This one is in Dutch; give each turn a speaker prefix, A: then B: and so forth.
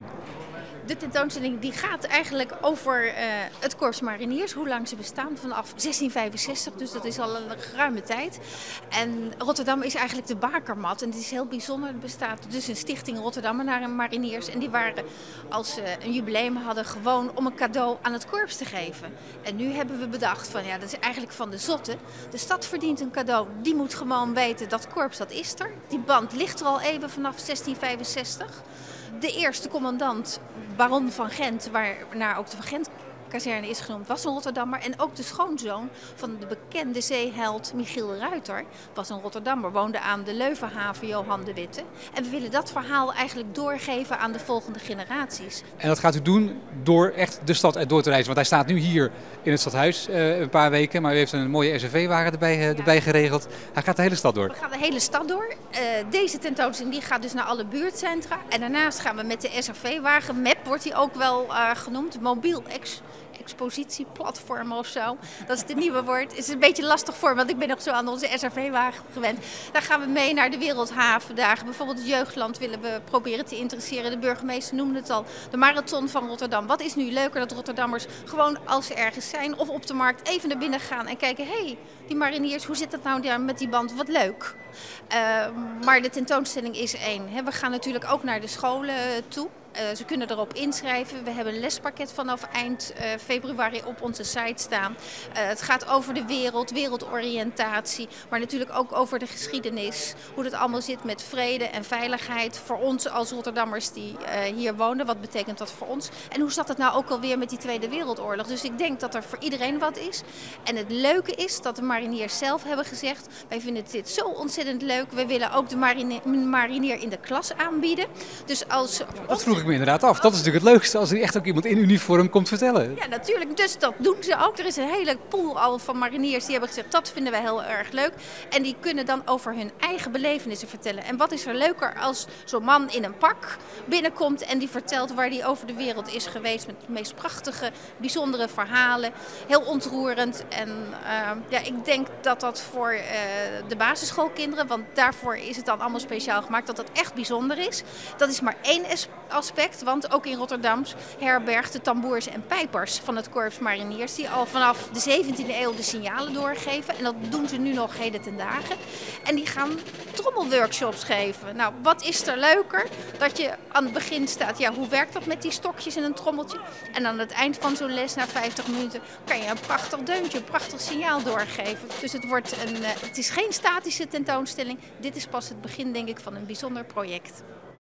A: De tentoonstelling die gaat eigenlijk over het Korps Mariniers, hoe lang ze bestaan, vanaf 1665, dus dat is al een geruime tijd. En Rotterdam is eigenlijk de bakermat en het is heel bijzonder. Er bestaat dus een stichting Rotterdammer Mariniers en die waren, als ze een jubileum hadden, gewoon om een cadeau aan het korps te geven. En nu hebben we bedacht van ja, dat is eigenlijk van de zotte. De stad verdient een cadeau, die moet gewoon weten dat korps, dat is er. Die band ligt er al even vanaf 1665. De eerste commandant, baron van Gent, waarnaar ook de Van Gent-kazerne is genoemd, was een Rotterdammer. En ook de schoonzoon van de bekende zeeheld Michiel Ruiter was een Rotterdammer. Woonde aan de Leuvenhaven, Johan de Witte. En we willen dat verhaal eigenlijk doorgeven aan de volgende generaties.
B: En dat gaat u doen door echt de stad erdoor te reizen. Want hij staat nu hier in het stadhuis een paar weken. Maar u heeft een mooie SRV-wagen erbij geregeld. Hij gaat de hele stad door.
A: We gaan de hele stad door. Deze tentoonstelling die gaat dus naar alle buurtcentra. En daarnaast gaan we met de SRV-wagen, MAP wordt hij ook wel genoemd, mobiel expositieplatform of zo. Dat is het nieuwe woord. Het is een beetje lastig voor, want ik ben nog zo aan onze SRV-wagen gewend. Daar gaan we mee naar de Wereldhavendagen. Bijvoorbeeld het Jeugdland willen we proberen te interesseren. De burgemeester noemde het al. De Marathon van Rotterdam. Wat is nu leuker dat Rotterdammers gewoon als ze ergens zijn of op de markt even naar binnen gaan en kijken, hé, die mariniers, hoe zit dat nou daar met die band? Wat leuk. Maar de tentoonstelling is één. We gaan natuurlijk ook naar de scholen toe. Ze kunnen erop inschrijven. We hebben een lespakket vanaf eind februari op onze site staan. Het gaat over de wereld, wereldoriëntatie, maar natuurlijk ook over de geschiedenis. Hoe het allemaal zit met vrede en veiligheid voor ons als Rotterdammers die hier wonen. Wat betekent dat voor ons? En hoe zat het nou ook alweer met die Tweede Wereldoorlog? Dus ik denk dat er voor iedereen wat is. En het leuke is dat de mariniers zelf hebben gezegd, wij vinden dit zo ontzettend leuk. We willen ook de marinier in de klas aanbieden. Dus als
B: dat vroeg ik me inderdaad af. Dat is natuurlijk het leukste als er echt ook iemand in uniform komt vertellen.
A: Ja, natuurlijk. Dus dat doen ze ook. Er is een hele pool al van mariniers die hebben gezegd, dat vinden wij heel erg leuk. En die kunnen dan over hun eigen belevenissen vertellen. En wat is er leuker als zo'n man in een pak binnenkomt en die vertelt waar hij over de wereld is geweest met de meest prachtige, bijzondere verhalen. Heel ontroerend. En ja, ik denk dat dat voor de basisschoolkinderen, want daarvoor is het dan allemaal speciaal gemaakt, dat dat echt bijzonder is. Dat is maar één aspect, want ook in Rotterdam herbergt de tamboers en pijpers van het Korps Mariniers, die al vanaf de 17e eeuw de signalen doorgeven. En dat doen ze nu nog heden ten dagen. En die gaan trommelworkshops geven. Nou, wat is er leuker dat je aan het begin staat, ja, hoe werkt dat met die stokjes en een trommeltje? En aan het eind van zo'n les, na 50 minuten, kan je een prachtig deuntje, een prachtig signaal doorgeven. Dus het is geen statische tentoonstelling. Dit is pas het begin, denk ik, van een bijzonder project.